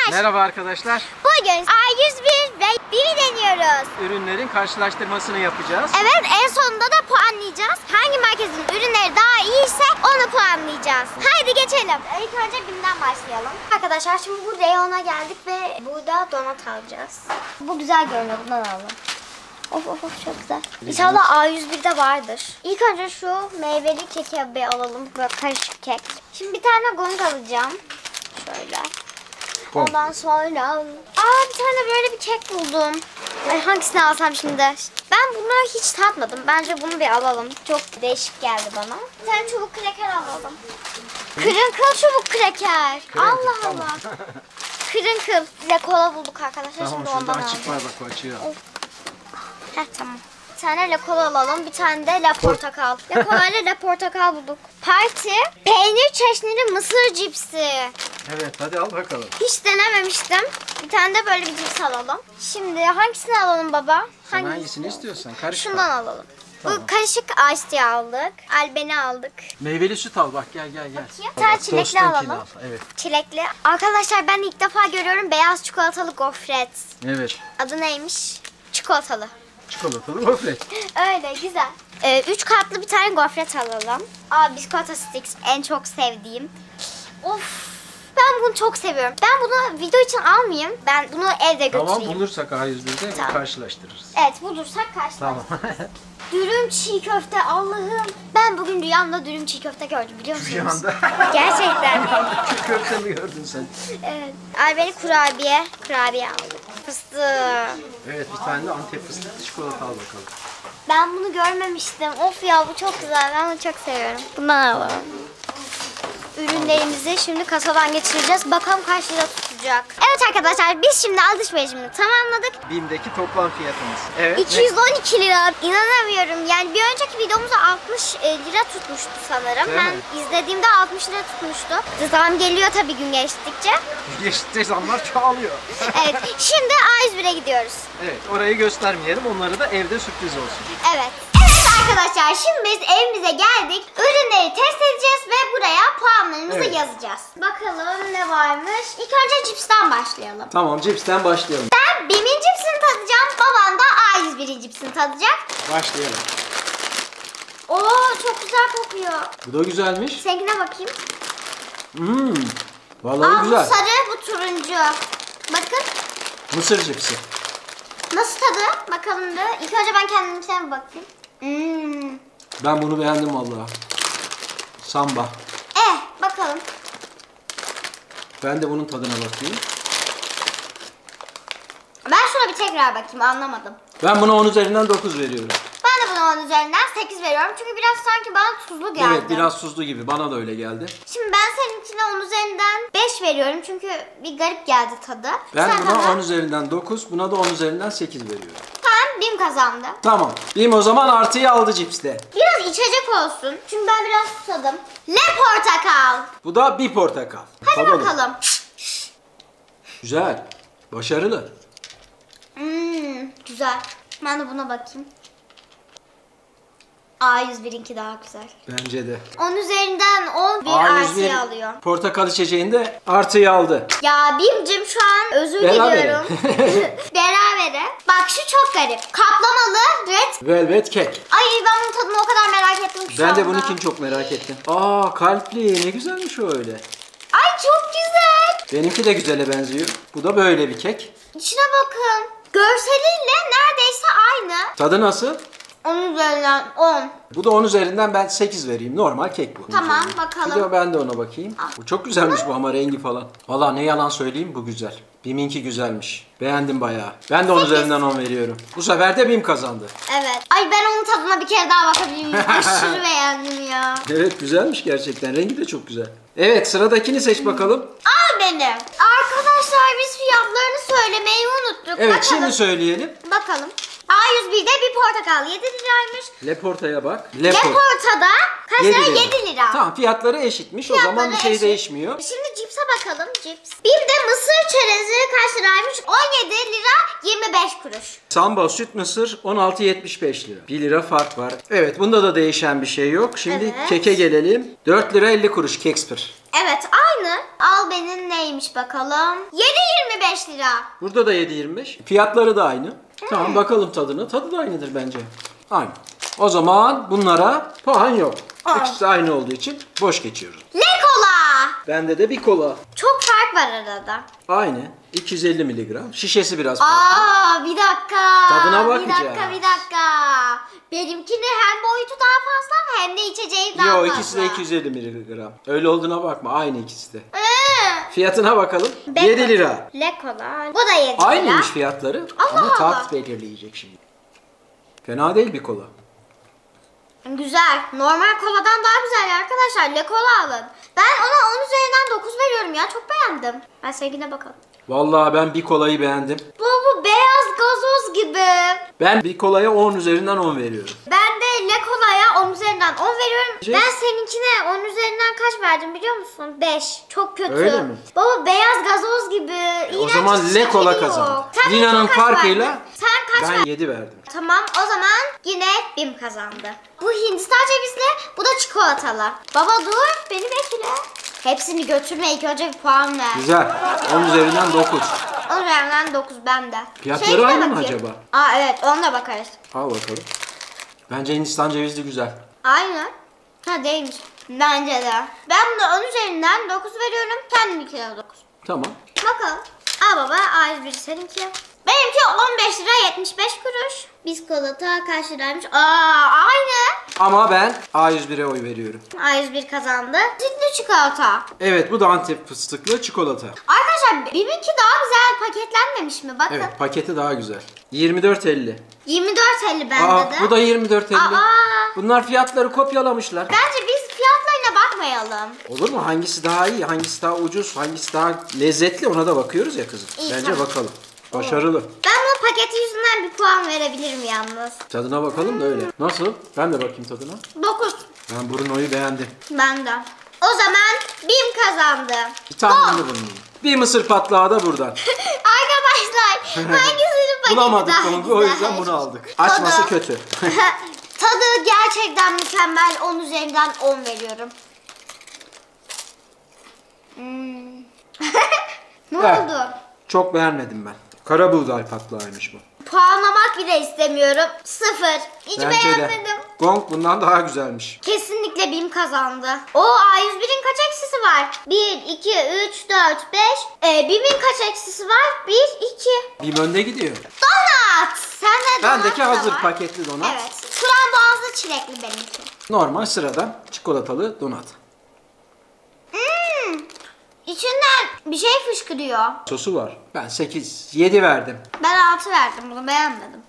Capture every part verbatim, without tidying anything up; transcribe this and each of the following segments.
Merhaba arkadaşlar. Bugün A yüz bir ve BİM'i deniyoruz. Ürünlerin karşılaştırmasını yapacağız. Evet, en sonunda da puanlayacağız. Hangi marketin ürünleri daha iyiyse onu puanlayacağız. Haydi geçelim. İlk önce BİM'den başlayalım. Arkadaşlar şimdi bu reyona geldik ve burada donat alacağız. Bu güzel görünüyor, bundan alalım. Of of of, çok güzel. İnşallah A yüz bir'de vardır. İlk önce şu meyveli keki bir alalım. Böyle karışık kek. Şimdi bir tane gong alacağım. Şöyle. Gong. Ondan sonra... Aa, bir tane böyle bir kek buldum. Ay, hangisini alsam şimdi? Ben bunları hiç tatmadım. Bence bunu bir alalım. Çok değişik geldi bana. Bir tane çubuk kraker alalım. Kırınkıl çubuk kraker. Allah tamam. Allah. Kırınkıl. Size kola bulduk arkadaşlar. Tamam, şimdi şurada ondan açık var aldım. bak, o açıyor. Heh, tamam. Bir tane la kola alalım. Bir tane de la portakal. La kola ile la portakal bulduk. Parti peynir çeşnili mısır cipsi. Evet, hadi al bakalım. Hiç denememiştim. Bir tane de böyle bir cips alalım. Şimdi hangisini alalım baba? Sen Hangi- hangisini istiyorsan karışık. Şundan alalım. Tamam. Bu karışık iced tea aldık. Albeni aldık. Meyveli süt al bak, gel gel gel. Bakayım. Bir tane Bak, çilekli Toast'unkini alalım. al, evet. Çilekli. Arkadaşlar ben ilk defa görüyorum beyaz çikolatalı gofret. Evet. Adı neymiş? Çikolatalı. Çikolatalı gofret. Öyle güzel. Ee, üç katlı bir tane gofret alalım. Aa, biscotta sticks en çok sevdiğim. Of, ben bunu çok seviyorum. Ben bunu video için almayayım. Ben bunu evde götüreyim. Tamam, bulursak A yüz bir'de Tamam. karşılaştırırız. Evet, bulursak karşılaşırız. Tamam. Dürüm çiğ köfte, Allah'ım. Ben bugün rüyamda dürüm çiğ köfte gördüm, biliyor musunuz? Bir anda. Gerçekten. Çiğ köfte mi gördün sen? Evet. Albeni kurabiye, kurabiye aldık. Fıstığı. Evet, bir tane de Antep fıstıklı çikolata al bakalım. Ben bunu görmemiştim. Of ya, bu çok güzel. Ben bunu çok seviyorum. Bundan alalım. Ürünlerimizi şimdi kasadan geçireceğiz. Bakalım kaç lira tutacak. Evet arkadaşlar, biz şimdi alışverişimizi tamamladık. BİM'deki toplam fiyatımız. Evet. iki yüz on iki lira. İnanamıyorum. Yani bir önceki videomuzda altmış lira tutmuştu sanırım. Değil ben mi? izlediğimde altmış lira tutmuştu. Zam geliyor tabii gün geçtikçe. Geçtikçe zamlar çoğalıyor. Evet. Şimdi A yüz bir'e gidiyoruz. Evet, orayı göstermeyelim. Onları da evde sürpriz olsun. Evet. Evet arkadaşlar, şimdi biz evimize geldik. Ürünleri test edeceğiz ve buraya puanlarımızı Evet. yazacağız. Bakalım ne varmış. İlk önce cipsten başlayalım. Tamam, cipsten başlayalım. Ben BİM'in cipsini tadacağım. Babam da A yüz bir'in cipsini tadacak. Başlayalım. Oo, çok güzel kokuyor. Bu da güzelmiş. Seninkine bakayım. Hmm. Vallahi Aa, güzel. bu sarı, bu turuncu. Bakın. Mısır cipsi. Nasıl tadı? Bakalım da. İlk önce ben kendimkine bir bakayım. Hmm. Ben bunu beğendim vallahi. Samba. Eh, bakalım. Ben de bunun tadına bakayım. Ben şuna bir tekrar bakayım, anlamadım. Ben buna on üzerinden dokuz veriyorum. Ben de buna on üzerinden sekiz veriyorum. Çünkü biraz sanki bana tuzlu geldi. Evet, biraz tuzlu gibi. Bana da öyle geldi. Şimdi ben seninkine on üzerinden beş veriyorum. Çünkü bir garip geldi tadı. Ben Sen buna tadına- on üzerinden dokuz, buna da on üzerinden sekiz veriyorum. Tamam, BİM kazandı. Tamam. BİM o zaman artıyı aldı cipste. Biraz içecek olsun. Çünkü ben biraz susadım. Le portakal. Bu da bir portakal. Hadi Tadalım. bakalım. Güzel. Başarılı. Hmm, güzel. Ben de buna bakayım. A yüz bir'inki daha güzel. Bence de. on üzerinden on bir A yüz bir artı alıyor. portakal içeceğinde artıyı aldı. Ya BİM'cim şu an özür Berabere. diliyorum. Berabere. Bak şu çok garip. Kaplamalı red. Velvet kek. Ay, ben bunun tadını o kadar merak ettim ki şu Ben de anda. bununkini çok merak ettim. Aa, kalpli. Ne güzelmiş o öyle. Ay, çok güzel. Benimki de güzele benziyor. Bu da böyle bir kek. İçine bakın. Görseliyle neredeyse aynı. Tadı nasıl? on üzerinden on. Bu da on üzerinden ben sekiz vereyim. Normal kek bu. Tamam, Üzerinden. bakalım. Bir de ben de ona bakayım. Al. Bu çok güzelmiş bu ama rengi falan. Valla ne yalan söyleyeyim, bu güzel. BİM'inki güzelmiş. Beğendim bayağı. Ben de on Sekiz. üzerinden on veriyorum. Bu sefer de BİM kazandı. Evet. Ay, ben onun tadına bir kere daha bakabilir miyim? Aşırı beğendim ya. Evet, güzelmiş gerçekten. Rengi de çok güzel. Evet, sıradakini seç bakalım. Al benim. Arkadaşlar, biz fiyatlarını söylemeyi unuttuk. Evet, bakalım. şimdi söyleyelim. Bakalım. A yüz bir'de bir portakal yedi liraymış. Leporta'ya bak. Leporta'da kaç lira? yedi lira. yedi lira. Tamam, fiyatları eşitmiş. o zaman bir Fiyatları şey eşit. değişmiyor. Şimdi cipse bakalım, cips. BİM'de mısır çerezi kaç liraymış? on yedi lira yirmi beş kuruş. Samba süt mısır on altı yetmiş beş lira. bir lira fark var. Evet, bunda da değişen bir şey yok. Şimdi Evet. keke gelelim. dört lira elli kuruş Kekspir. Evet, aynı Aynı. Al benim neymiş bakalım. yedi yirmi beş lira. Burada da yedi yirmi beş. Fiyatları da aynı. Tamam bakalım tadına. Tadı da aynıdır bence. Aynı. O zaman bunlara puan yok. Aa. İkisi aynı olduğu için boş geçiyoruz. Lekola. Bende de bir kola. Çok fark var arada. Aynı. iki yüz elli miligram. Şişesi biraz farklı. Aa bir dakika. Tadına Bir bakacağız. dakika bir dakika. Benimkinin hem boyutu daha fazla hem de içeceği daha Yo fazla. ikisi de iki yüz elli miligram. Öyle olduğuna bakma. Aynı ikisi de. Ee, Fiyatına bakalım. Ben- yedi lira. Lekola. Bu da yedi lira. Aynıymış fiyatları. Allah Ama tat Allah. belirleyecek şimdi. Fena değil bir kola. Güzel. Normal koladan daha güzel arkadaşlar. Lekola alın. Ben ona on üzerinden dokuz veriyorum ya. Çok beğendim. Ben seninkine bakalım. Vallahi ben bir kolayı beğendim. Bu, bu beyaz gazoz gibi. Ben bir kolaya on üzerinden on veriyorum. Ben de Lekola'ya on üzerinden on veriyorum. Şey- Ben seninkine on üzerinden kaç verdim biliyor musun? beş. Çok kötü. Öyle mi? Baba beyaz gazoz gibi. O İğrenç zaman hiç Lekola tadı yok. kazandı. Sen Lina'nın benimkine kaç farkıyla verdin? Sen kaç ben verdin? yedi verdim. Tamam o zaman yine Bim kazandı. Bu Hindistan cevizli, bu da çikolatalı. Baba dur, beni bekle. Hepsini götürme, ilk önce bir puan ver. Güzel. on üzerinden dokuz. On üzerinden dokuz bende. Fiyatları Şeyine aynı mı bakayım. acaba? Aa evet, ona bakarız. Al bakalım. Bence Hindistan cevizli güzel. Aynı. Ha değilmiş. Bence de. Ben buna on üzerinden dokuz veriyorum. Kendiminkine dokuz. Tamam. Bakalım. Al baba, A yüz bir seninki. Benimki on beş lira yetmiş beş kuruş. Biskolata kaç liraymış? Aa aynı. Ama ben A yüz bire oy veriyorum. A yüz bir kazandı. Sütlü çikolata. Evet bu da Antep fıstıklı çikolata. Arkadaşlar benimki daha güzel paketlenmemiş mi? Bakın. Evet paketi daha güzel. yirmi dört elli. yirmi dört elli bende Aa de. bu da yirmi dört elli. Aa. Bunlar fiyatları kopyalamışlar. Bence biz fiyatlarına bakmayalım. Olur mu? Hangisi daha iyi, hangisi daha ucuz, hangisi daha lezzetli ona da bakıyoruz ya kızım. İyi, Bence tamam. bakalım. Başarılı. Ben bu paketi yüzünden bir puan verebilirim yalnız. Tadına bakalım da öyle. Nasıl? Ben de bakayım tadına. dokuz. Ben Bruno'yu beğendim. Ben de. O zaman Bim kazandı. Bir tane de bunun. Bir mısır patlağı da buradan. Arkadaşlar hangisinin paketi Bulamadık daha onu güzel? o yüzden bunu aldık. Açması Tadı. kötü. Tadı gerçekten mükemmel. on üzerinden on veriyorum. Hmm. ne Evet. oldu? Çok beğenmedim ben. Kara buğday patlağıymış bu. Puanlamak bile istemiyorum. Sıfır. Hiç Bence de. beğenmedim. Gong bundan daha güzelmiş. Kesinlikle Bim kazandı. O A yüz birin kaç eksisi var? bir, iki, üç, dört, beş. Ee, Bim'in kaç eksisi var? bir, iki. Bir önde gidiyor. Donat. Sen de donat Bendeki da hazır var. paketli donat. Evet. Frambuazlı çilekli benimki. Normal sıradan çikolatalı donat. Hmm. İçinden bir şey fışkırıyor. Sosu var. Ben sekiz, yedi verdim. Ben altı verdim, bunu beğenmedim.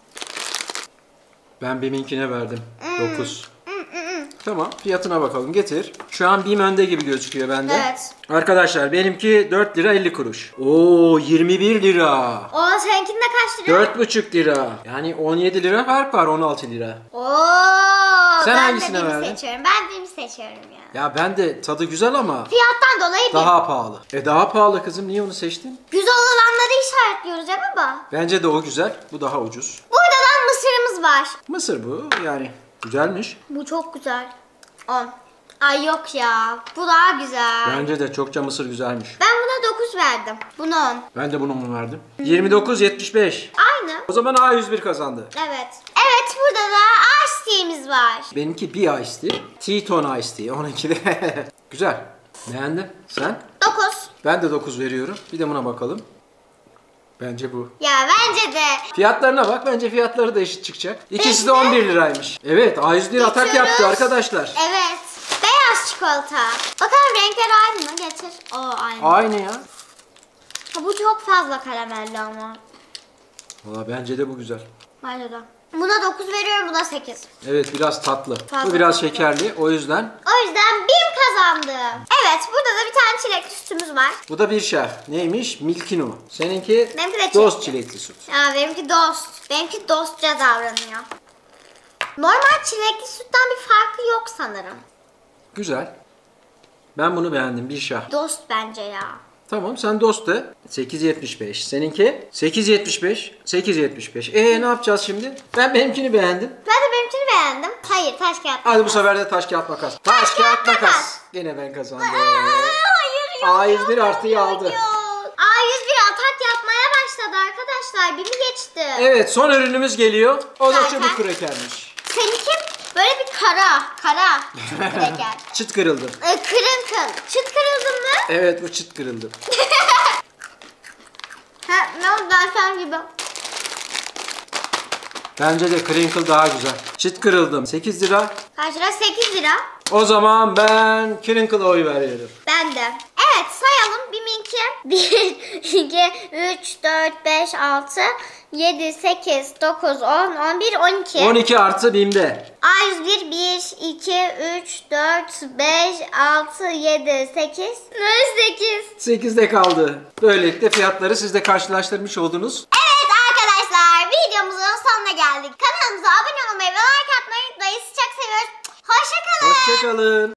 Ben Bim'inkine verdim. Hmm. dokuz. Tamam fiyatına bakalım getir. Şu an Bim önde gibi gözüküyor bende. Evet. Arkadaşlar benimki dört lira elli kuruş. Oo yirmi bir lira. O seninkinde kaç lira? dört buçuk lira. Yani on yedi lira fark var on altı lira. Oo, Sen ben hangisine de Bim'i verdin? seçiyorum. Ben Bim'i seçiyorum ya. Ya ben de tadı güzel ama Fiyattan dolayı Bim. daha pahalı. E daha pahalı kızım niye onu seçtin? Güzel olanları işaretliyoruz ya baba. Bence de o güzel. Bu daha ucuz. Burada da mısırımız var. Mısır bu yani güzelmiş. Bu çok güzel. on. Ay yok ya. Bu daha güzel. Bence de çokça mısır güzelmiş. Ben buna dokuz verdim. Buna on. Ben de bunu mu verdim? yirmi dokuz yetmiş beş. Aynı. O zaman A yüz bir kazandı. Evet. Evet burada da ice tea'miz var. Benimki bir ice tea. T-tone ice tea. Onunki de güzel. Beğendim. Sen? dokuz. Ben de dokuz veriyorum. Bir de buna bakalım. Bence bu. Ya bence de. Fiyatlarına bak. Bence fiyatları da eşit çıkacak. İkisi de on bir liraymış. Evet A yüz bir atak Geçiyoruz. yaptı arkadaşlar. Evet. Beyaz çikolata. Bakalım renkleri aynı mı? Getir. O aynı. Aynı ya. Ha, bu çok fazla karamelli ama. Valla bence de bu güzel. Bence de. Buna dokuz veriyorum, buna sekiz. Evet biraz tatlı. Fazla Bu biraz tatlı. şekerli. O yüzden O yüzden Bim kazandı. Evet burada da bir tane çilekli sütümüz var. bu da bir şah. Neymiş? Milkino. Seninki Benimki de dost çilekli. çilekli süt. Ya benimki dost. Benimki dostça davranıyor. Normal çilekli sütten bir farkı yok sanırım. Güzel. Ben bunu beğendim. Bir şah. Dost bence ya. Tamam sen dost de. sekiz yetmiş beş. Seninki? sekiz yetmiş beş. sekiz yetmiş beş. Ee ne yapacağız şimdi? Ben benimkini beğendim. Ben de benimkini beğendim. Hayır taş kağıt. Hadi bu sefer de taş kağıt makas. Taş, Taş, kağıt kağıt, makas. makas. Yine ben kazandım. Aa, hayır A yüz bir artıyı aldı. A yüz bir atak yapmaya başladı arkadaşlar. Bir mi geçti? Evet, son ürünümüz geliyor. O da Zaten. çubuk krekermiş. Seninki böyle bir kara. Kara. Çubuk kreker. Çıt kırıldı. Ee, kırın kın. Çıt kırıldın mı? Evet, bu çıt kırıldı. Ha, ne oldu dersen gibi. Bence de crinkle daha güzel. Çıt kırıldım. sekiz lira. Kaç lira? sekiz lira. O zaman ben crinkle'a oy veriyorum. Ben de. Evet sayalım. Biminki bir, iki, üç, dört, beş, altı, yedi, sekiz, dokuz, on, on bir, on iki. on iki artı BİM'de. A yüz bir, bir, iki, üç, dört, beş, altı, yedi, sekiz. Ne sekiz? sekizde kaldı. Böylelikle fiyatları siz de karşılaştırmış oldunuz. Evet arkadaşlar videomuzun sonuna geldik. Kanalımıza abone olmayı ve like atmayı unutmayın. Sizi çok seviyoruz. Hoşça kalın. Hoşçakalın.